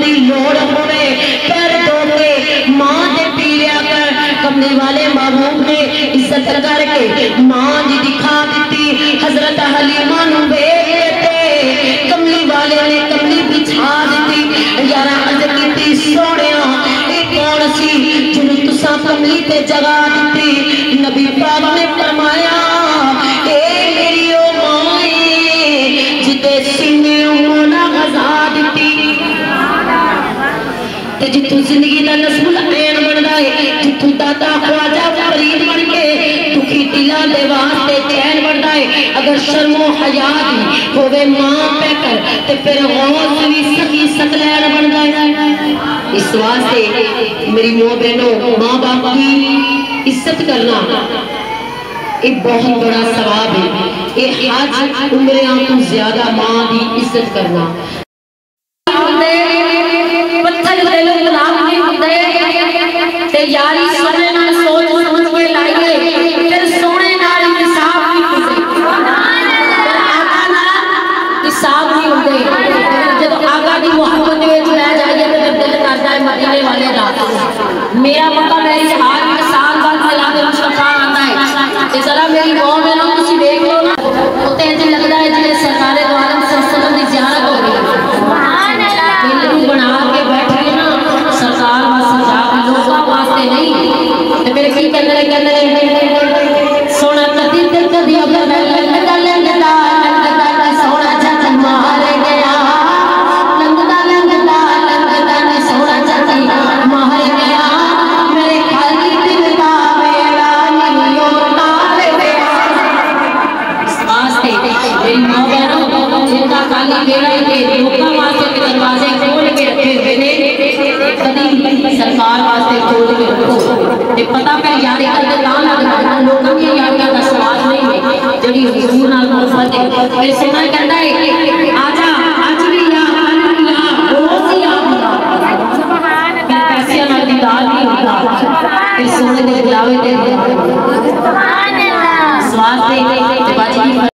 दी लोड़ होवे पैर धो के मां दे पी लिया कर। कमली वाले महबूब ने इज्जत करके मां जी दिखा दी। हजरत हलीमा नु बेटे कमली वाले ने कमली बिछा दी। यार अर्ज की सोने ये कौन सी जिन्हों तुसा कमली ते जगा दी। नबी पाक ने फरमाया ए मेरी ओ मां जिते सीने मोना गजा दी ते जितों जिंदगी का नस्ल ऐन बनता है जितों दाता ख्वाजा फरीद बन के दुखी दिलों के वास्ते चैन बनता है। अगर शर्मो हया दी होवे मां पैकर ते फिर गौस भी सखी सकलैन बनता है। इस वास्ते मेरी मां बहनों मां बाप की इज्जत करना एक बहुत बड़ा सवाब है। ये आज उम्र तो ज्यादा मां की इज्जत करना यारी सोने ना सोच समझ के लाइए फिर सोने नाल इंसाफ भी आका ना इंसाफ नहीं होते। जब आका की मोहब्बत में ले जाइए तो दिल करता है मदीने वाले रात मेरा पता मेरी हाल में साल बाद मिला दे मुस्तफा आता है। जरा मेरी गांव में ना तुम देख लो ना होते हैं लगता है जिन्हें सरकारे दो आलम सल्लल्लाहु की ज़ियारत हो रही है। बना के बैठे ना सरकार नहीं तो मेरे की कहने सोना कदी ते कदी अगर लगदा सोना जग मार गया लगदा ने सोना जग मार गया मेरे खाली दिल का मेरा नहीं उतार गया। इस वास्ते मेरी मां बहनों जिनका खाली बेड़ा के लोका वास्ते के दरवाजे खोल के रखे हुए ने कदी सरकार वास्ते खोल के रखो। पता पे यारी करके तां लगदा लोकां दी यारियां दा स्वाद नहीं है जेडी हुजूर नाल मोहब्बत है। फिर सोना कहंदा है आजा आज भी यार कल भी यार रोज ही यार सुभान अल्लाह पैसे नाल दीदार नहीं होता। फिर सोने दे बुलावे दे सुभान अल्लाह स्वाद दे बाजी